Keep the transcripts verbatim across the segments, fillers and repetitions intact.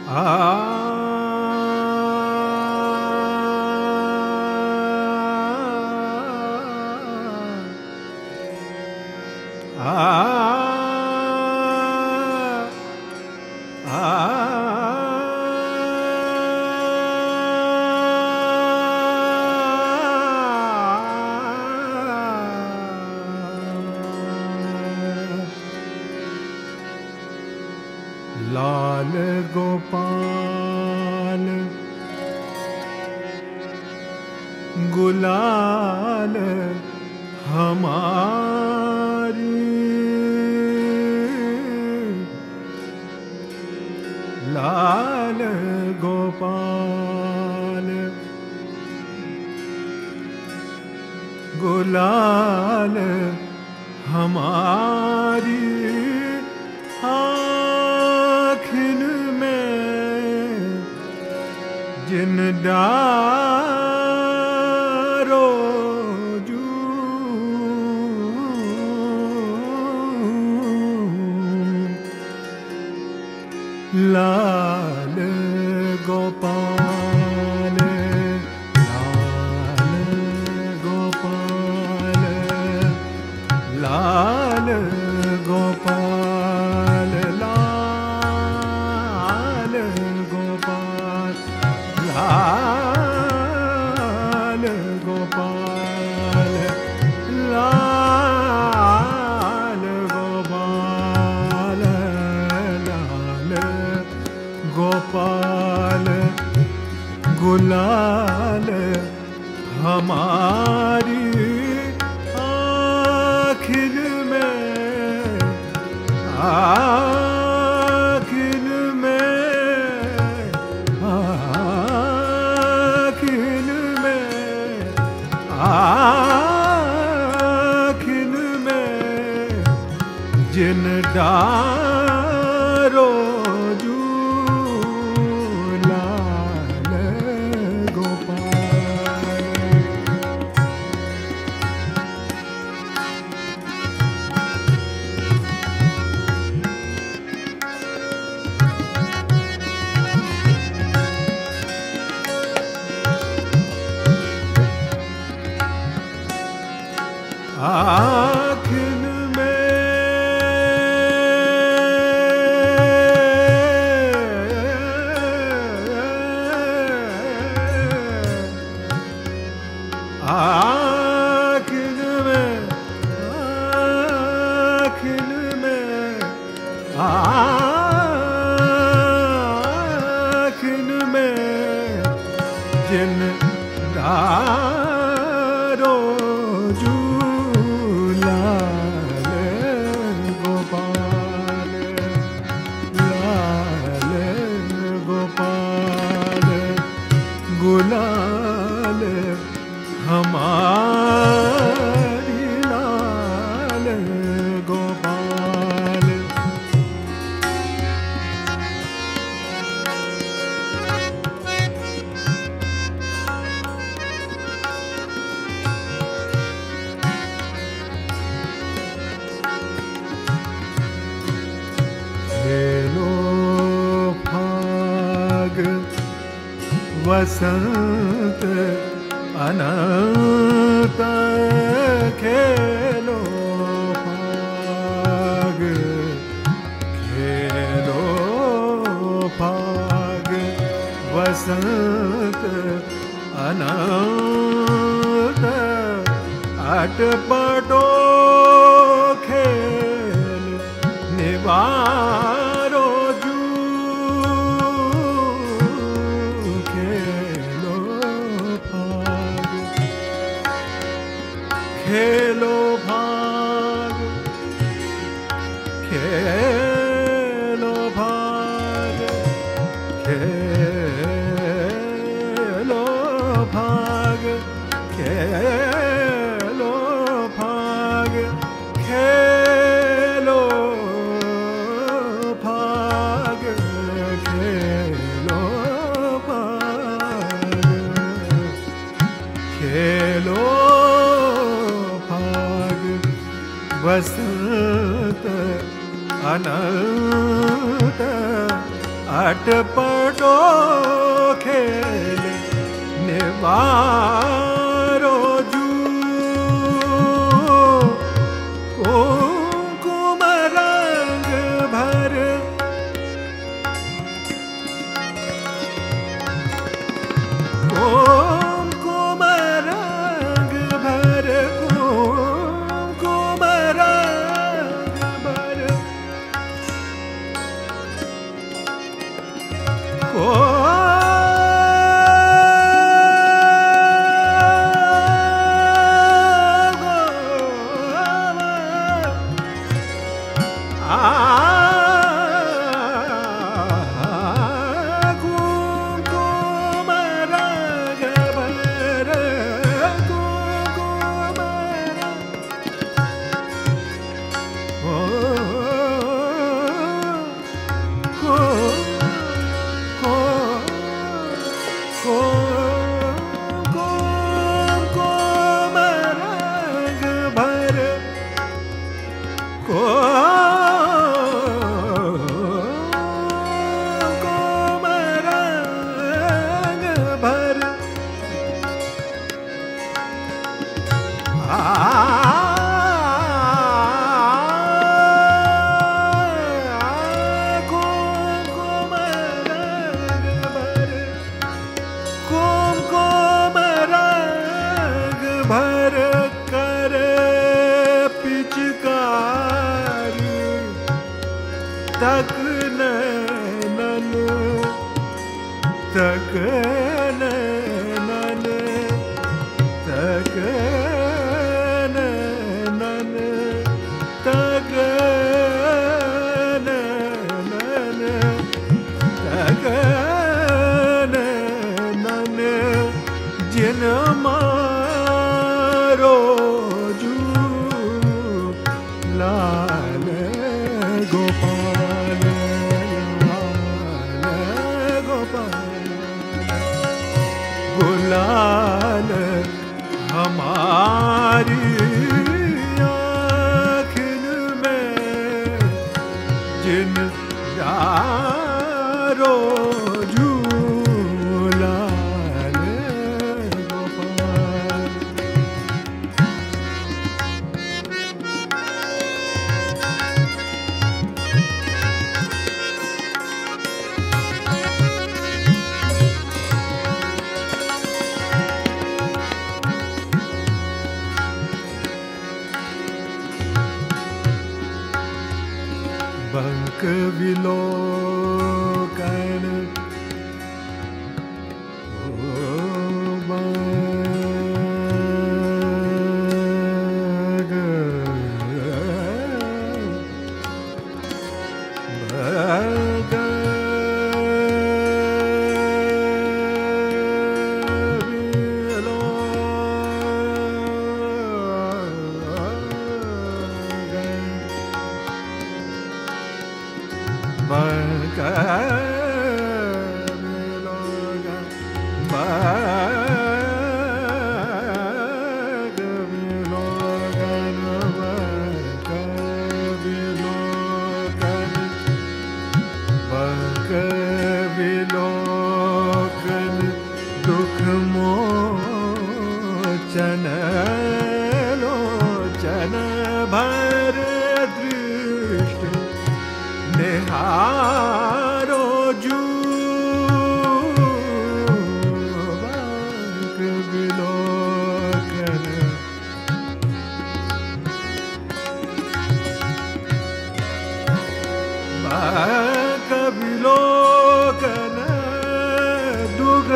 लाल गोपाल गुलाल हमारी, लाल गोपाल गुलाल हमारी, आँखिन में जिन डारो जू, लाल गोपाल लाल गोपाल लाल गोपाल लाल गोपाल लाल गोपाल लाल गोपाल लाल गोपाल गुलाल हमारी, आँखिन में आँखिन में आँखिन में आँखिन में जिन डारो जू, लाल गोपाल। आँखिन में आँखिन में आँखिन में आँखिन में जिन डारो जू, लाल गोपाल लाल गोपाल गुलाल हमारी, लाल गोपाल। खेलो फाग वसंत अनंत, खेलो फाग खेलो फाग वसंत अनंत, अटपटो खेल निवारो जू, खेलो फाग खेलो भाग खेलो भाग खेलो भाग खेलो भाग खेलो भाग खेलो भाग खेलो वसंत अनंत अटपटो खेले निवारो जू कुमकुम रंग भर कुमकुम रंग भर कुमकुम रंग भर को तक नैनन तक नैनन तक नैनन तक नैनन तक नैनन जिन मारो जू लाल गोपाल गुलाल हमारी आँखिन में जिन यारो झूलाल गोपाल बंक विलोकन ओ बग बग बग विलोकन बग विलोकन बग विलोकन बग विलोकन दुख मोचन लोचन भर दृष्टि निहारो जू बंक विलोकन बंक विलोकन दुग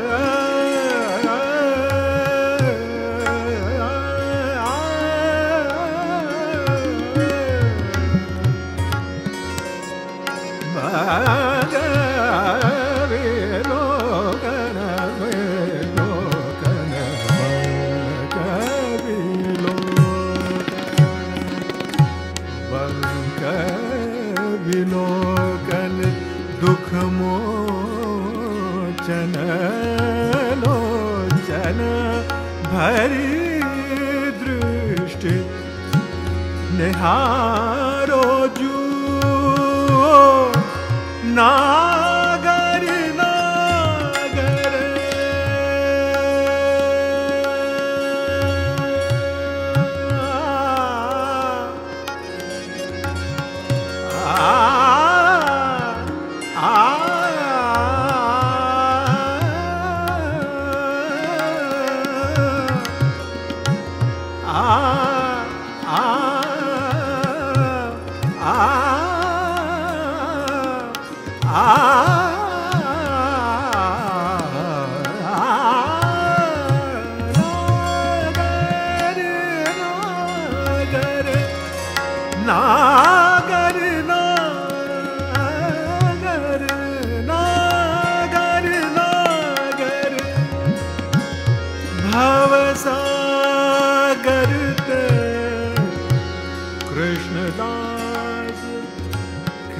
बग विलोकन विलोकन बग विलोकन बग विलोकन दुख मोचन लोचन भरी दृष्टि निहारो जू ना